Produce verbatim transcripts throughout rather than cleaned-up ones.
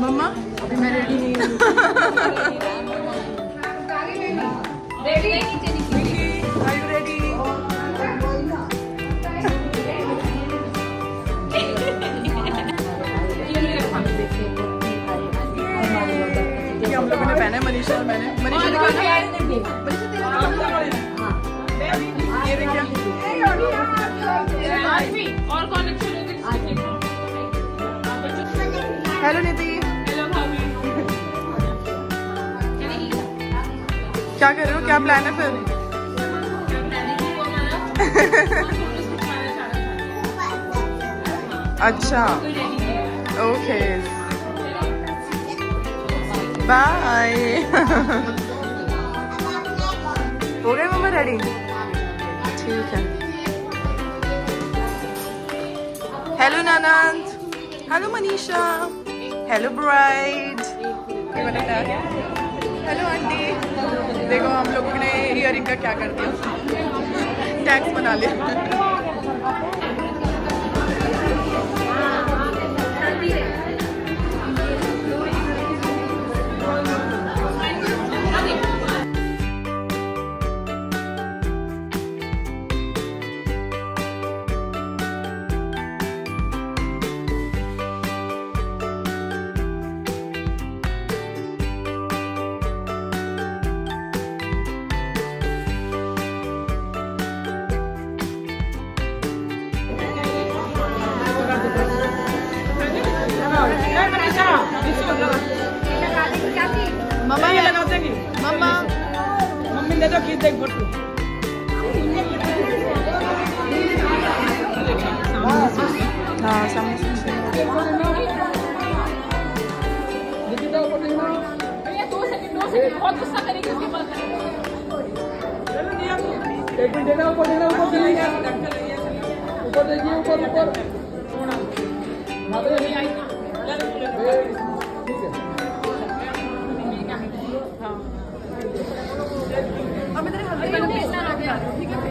मम्मा अभी मैं रेडी नहीं हूँ। रेडी है नीचे नीचे। Are you ready? ये हम लोगों ने पहना है, मनीषा और मैंने। मनीषा दिखाना, मनीषा तेरा ये देखिए। और कौन अच्छे लोग हैं? हेलो नीति। हेलो भाभी। क्या कर रहे हो? क्या प्लान है फिर? अच्छा ओके बाय। हो गए मम्मा रेडी? ठीक है। हेलो नानंद। Hello Manisha. Hello bride. Hello aunty. देखो हम लोगों ने इयरिंग का क्या कर दिया, टैक्स बना लिया। मम्मा ये लगा देंगे। मम्मा मम्मी ले दो खींच देंगे फोटो। हाँ सामने से दीदी दो फोटो ना। भैया दो सेकंड दो सेकंड बहुत गुस्सा करेगी उसके बाद। चलो दिया एक मिनट देना, ऊपर देना, ऊपर देना, ऊपर देखिए, ऊपर ऊपर भाभी नहीं आई ना। ठीक है अब इधर हल्दी का पेस्ट ना लगे यार। ठीक है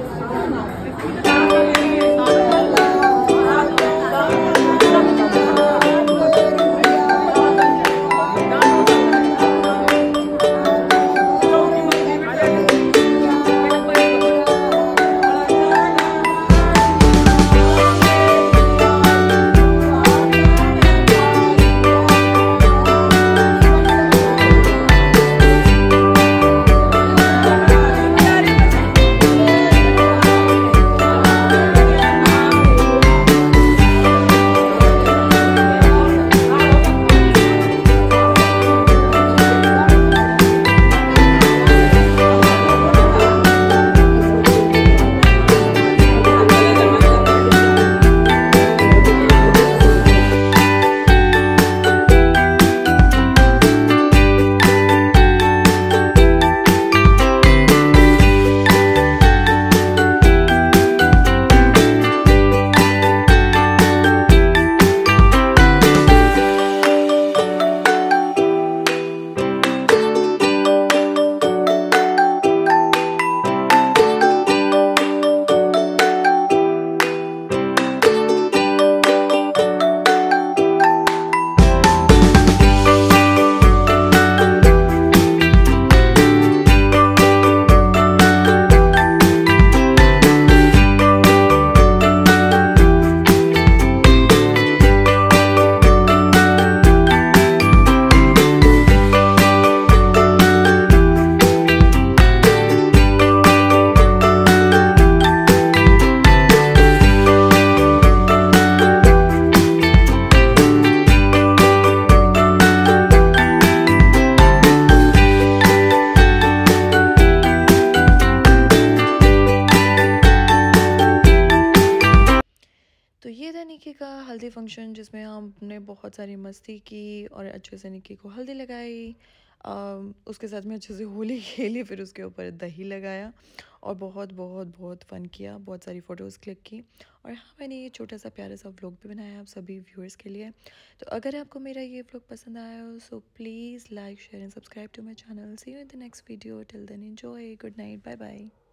निक्की का हल्दी फंक्शन जिसमें हमने बहुत सारी मस्ती की और अच्छे से निक्की को हल्दी लगाई, आ, उसके साथ में अच्छे से होली खेली, फिर उसके ऊपर दही लगाया और बहुत बहुत बहुत फ़न किया, बहुत सारी फ़ोटोज़ क्लिक की। और हाँ, मैंने ये छोटा सा प्यारा सा व्लॉग भी बनाया आप सभी व्यूअर्स के लिए। तो अगर आपको मेरा ये व्लॉग पसंद आया हो so please like share and subscribe to my channel. See you in the next video. Till then enjoy. Good night. Bye bye.